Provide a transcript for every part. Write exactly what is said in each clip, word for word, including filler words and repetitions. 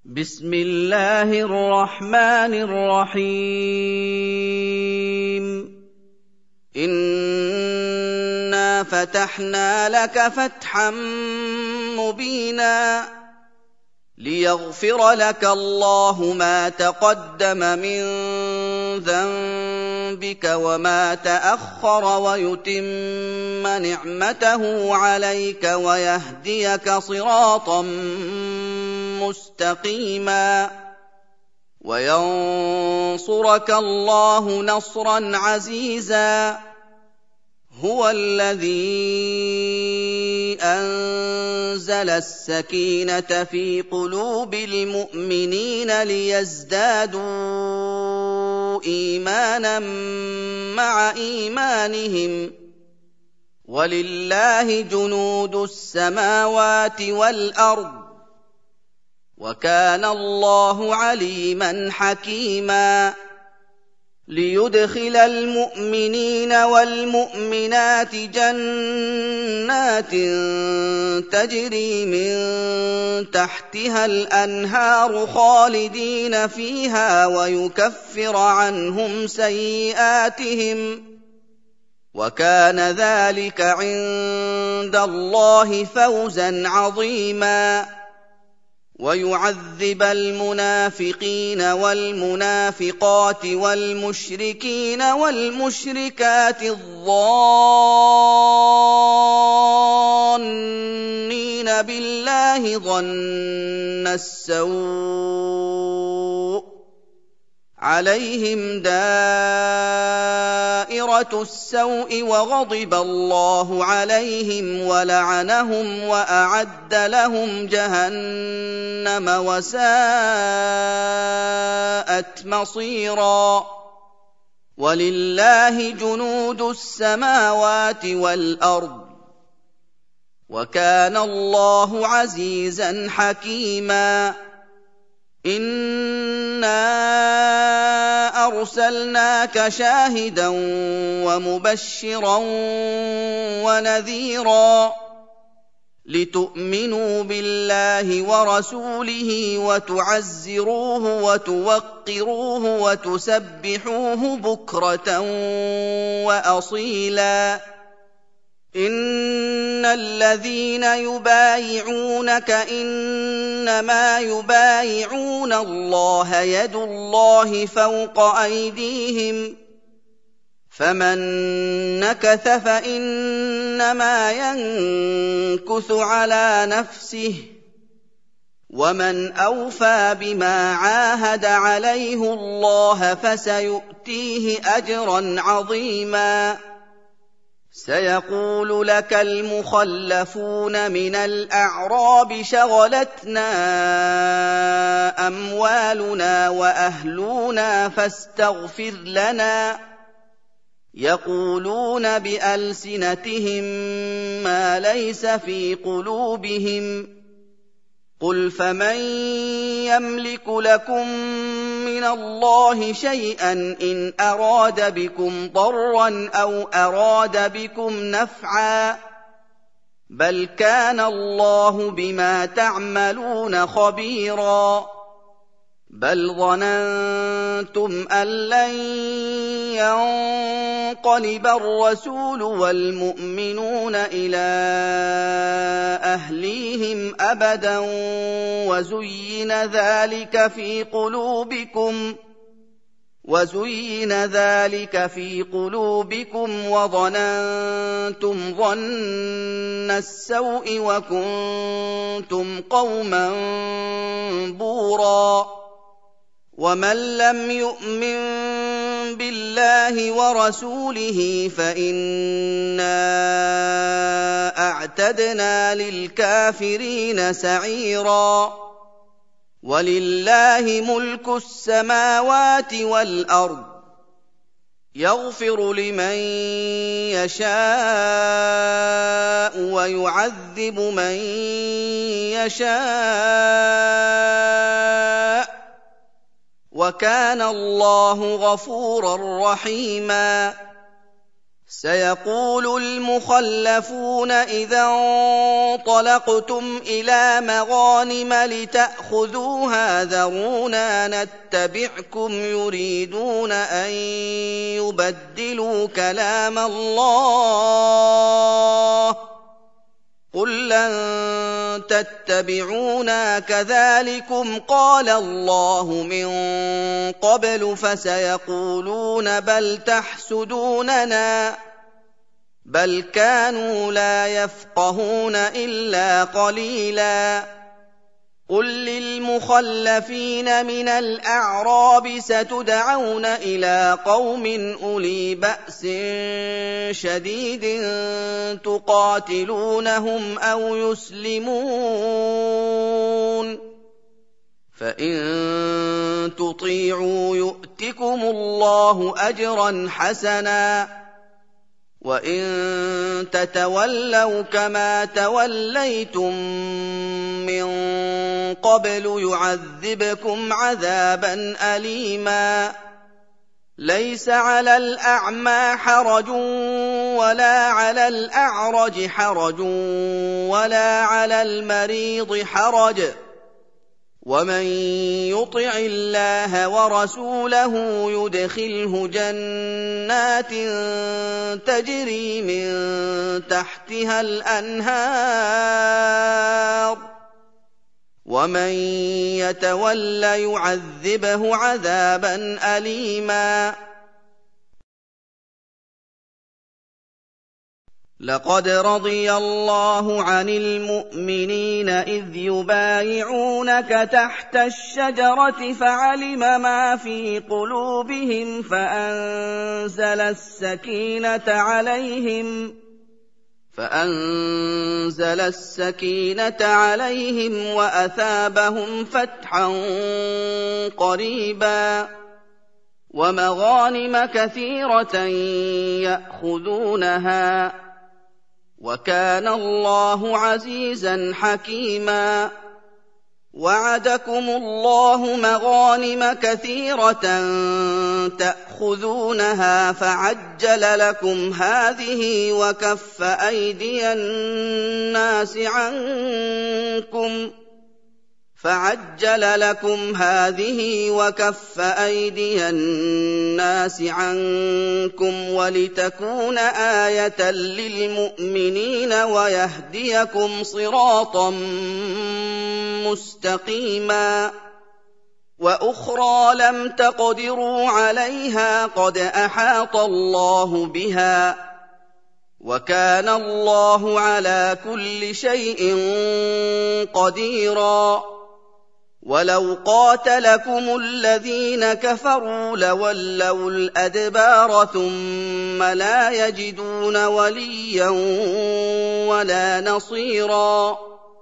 بسم الله الرحمن الرحيم إنا فتحنا لك فتحا مبينا ليغفر لك الله ما تقدم من ذنبك وما تأخر ويتم نعمته عليك ويهديك صراطا مستقيما وينصرك الله نصرا عزيزا هو الذي أنزل السكينة في قلوب المؤمنين ليزدادوا إيمانا مع إيمانهم ولله جنود السماوات والأرض وكان الله عليما حكيما ليدخل المؤمنين والمؤمنات جنات تجري من تحتها الأنهار خالدين فيها ويكفر عنهم سيئاتهم وكان ذلك عند الله فوزا عظيما ويعذب المنافقين والمنافقات والمشركين والمشركات الظانين بالله ظن السوء عليهم دائرة السوء وغضب الله عليهم ولعنهم وأعد لهم جهنم وساءت مصيرا ولله جنود السماوات والأرض وكان الله عزيزا حكيما إنا أرسلناك شاهدا ومبشرا ونذيرا لتؤمنوا بالله ورسوله وتعزروه وتوقروه وتسبحوه بكرة وأصيلا إن الذين يبايعونك إنما يبايعون الله يد الله فوق أيديهم فمن نكث فإنما ينكث على نفسه ومن أوفى بما عاهد عليه الله فسيؤتيه أجرا عظيما سيقول لك المخلفون من الأعراب شغلتنا أموالنا وأهلنا فاستغفر لنا يقولون بألسنتهم ما ليس في قلوبهم قل فمن يملك لكم من الله شيئا إن أراد بكم ضرا أو أراد بكم نفعا بل كان الله بما تعملون خبيرا بل ظننتم أن لن ينقلب الرسول والمؤمنون إلى أهليهم أبدا وزين ذلك في قلوبكم وزين ذلك في قلوبكم وظننتم ظن السوء وكنتم قوما بورا ومن لم يؤمن بالله ورسوله فإنا أعتدنا للكافرين سعيرا ولله ملك السماوات والأرض يغفر لمن يشاء ويعذب من يشاء وكان الله غفورا رحيما سيقول المخلفون إذا انطلقتم إلى مغانم لتأخذوها ذرونا نتبعكم يريدون أن يبدلوا كلام الله قل لن تتبعونا كذلكم قال الله من قبل فسيقولون بل تحسدوننا بل كانوا لا يفقهون إلا قليلا قل للمخلفين من الأعراب ستدعون إلى قوم أولي بأس شديد تقاتلونهم أو يسلمون فإن تطيعوا يؤتكم الله أجرا حسنا وإن تتولوا كما توليتم من قبل يعذبكم عذابا أليما ليس على الأعمى حرج ولا على الأعرج حرج ولا على المريض حرج ومن يطع الله ورسوله يدخله جنات تجري من تحتها الأنهار ومن يتول يعذبه عذابا أليما لقد رضي الله عن المؤمنين إذ يبايعونك تحت الشجرة فعلم ما في قلوبهم فأنزل السكينة عليهم فأنزل السكينة عليهم وأثابهم فتحا قريبا ومغانم كثيرة يأخذونها وكان الله عزيزا حكيما وعدكم الله مغانم كثيرة تأخذونها فعجل لكم هذه وكف أيدي الناس عنكم فعجل لكم هذه وكف أيدي الناس عنكم ولتكون آية للمؤمنين ويهديكم صراطا مستقيما وأخرى لم تقدروا عليها قد أحاط الله بها وكان الله على كل شيء قديرا ولو قاتلكم الذين كفروا لولوا الأدبار ثم لا يجدون وليا ولا نصيرا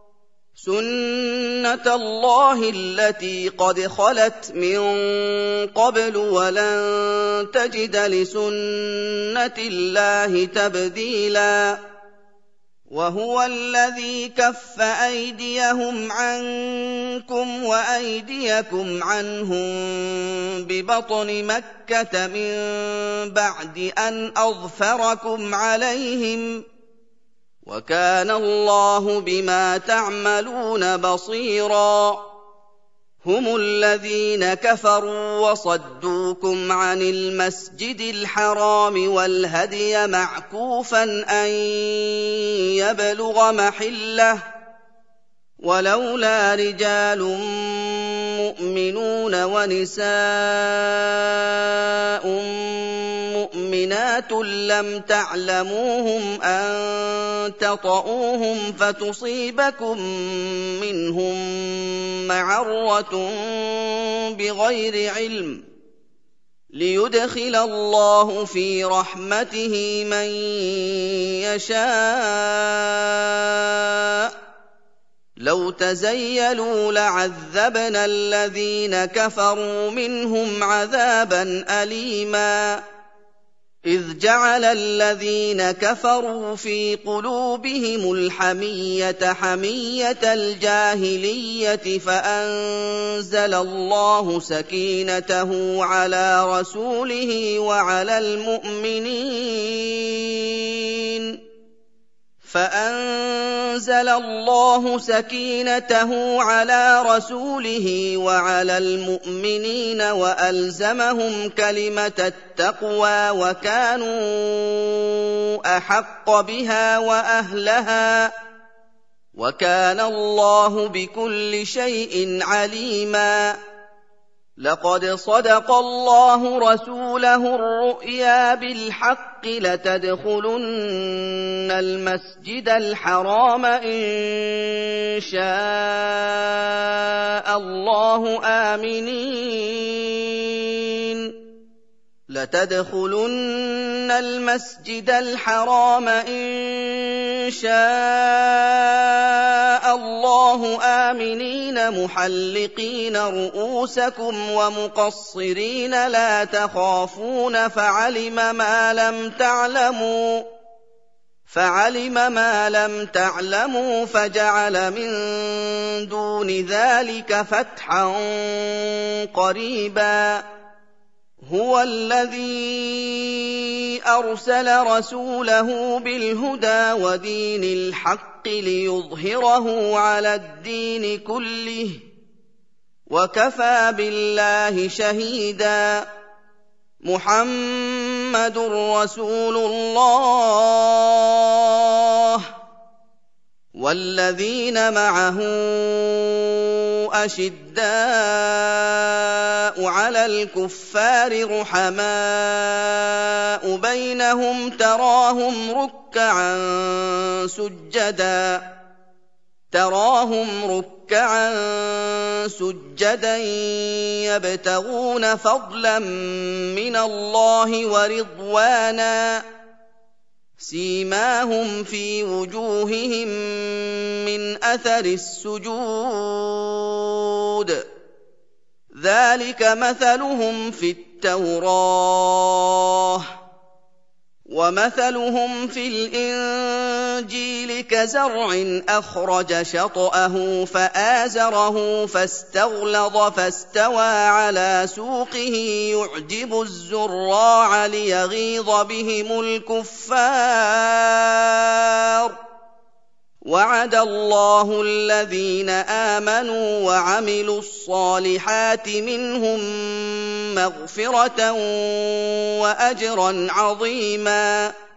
سنة الله التي قد خلت من قبل ولن تجد لسنة الله تبديلا وهو الذي كف أيديهم عنكم وأيديكم عنهم ببطن مكة من بعد أن أظفركم عليهم وكان الله بما تعملون بصيرا هم الذين كفروا وصدوكم عن المسجد الحرام والهدي معكوفا أن يبلغ محله ولولا رجال مؤمنون ونساء مؤمنات لم تعلموهم أن تطؤوهم فتصيبكم منهم معرة بغير علم ليدخل الله في رحمته من يشاء لو تزيلوا لعذبنا الذين كفروا منهم عذابا أليما إِذْ جَعَلَ الَّذِينَ كَفَرُوا فِي قُلُوبِهِمُ الْحَمِيَّةَ حَمِيَّةَ الْجَاهِلِيَّةِ فَأَنزَلَ اللَّهُ سَكِينَتَهُ عَلَىٰ رَسُولِهِ وَعَلَى الْمُؤْمِنِينَ فَأَنزَلَ اللَّهُ سَكِينَتَهُ عَلَىٰ رَسُولِهِ وَعَلَى الْمُؤْمِنِينَ وَأَلْزَمَهُمْ كَلِمَةَ التَّقْوَىٰ وَكَانُوا أَحَقَّ بِهَا وَأَهْلَهَا ۚ وَكَانَ اللَّهُ بِكُلِّ شَيْءٍ عَلِيمًا. لَقَدْ صَدَقَ اللَّهُ رَسُولَهُ الرُّؤْيَا بِالْحَقِّ لَتَدْخُلُنَّ الْمَسْجِدَ الْحَرَامَ إِن شَاءَ اللَّهُ آمِنِينَ لَتَدْخُلُنَّ الْمَسْجِدَ الْحَرَامَ إِن شَاءَ اللَّهُ آمِنِينَ مُحَلِّقِينَ رُءُوسَكُمْ وَمُقَصِّرِينَ لَا تَخَافُونَ فَعَلِمَ مَا لَمْ تَعْلَمُوا فَعَلِمَ مَا لَمْ تَعْلَمُوا فَجَعَلَ مِن دُونِ ذَلِكَ فَتْحًا قَرِيبًا. هُوَ الَّذِي أَرْسَلَ رَسُولَهُ بِالْهُدَىٰ وَدِينِ الْحَقِّ لِيُظْهِرَهُ عَلَى الدِّينِ كُلِّهِ ۚ وَكَفَىٰ بِاللَّهِ شَهِيدًا. مُّحَمَّدٌ رَّسُولُ اللَّهِ وَالَّذِينَ مَعَهُ أَشِدَّاءُ عَلَى الْكُفَّارِ رُحَمَاءُ بَيْنَهُمْ تَرَاهُمْ رُكَّعًا سُجَّدًا تراهم ركعا سجدا يبتغون فضلا من الله ورضوانا سيماهم في وجوههم من أثر السجود ذلك مثلهم في التوراة ومثلهم في الإنجيل كزرع أخرج شطأه فآزره فاستغلظ فاستوى على سوقه يعجب الزراع ليغيظ بهم الكفار وعد الله الذين آمنوا وعملوا الصالحات منهم مغفرة وأجرا عظيما